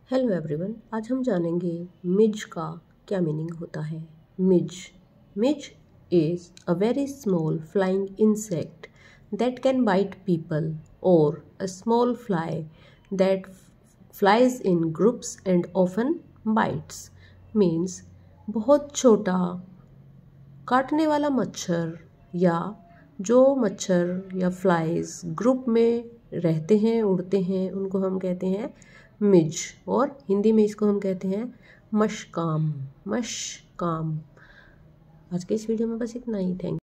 Hello everyone, आज हम जानेंगे मिज का क्या मीनिंग होता है। Midge midge is a very small flying insect that can bite people or a small fly that flies in groups and often bites. Means बहुत छोटा काटने वाला मच्छर या जो मच्छर या फ्लाइज ग्रुप में रहते हैं, उड़ते हैं, उनको हम कहते हैं मिज। और हिंदी में इसको हम कहते हैं मशकाम। मशकाम। आज के इस वीडियो में बस इतना ही। थैंक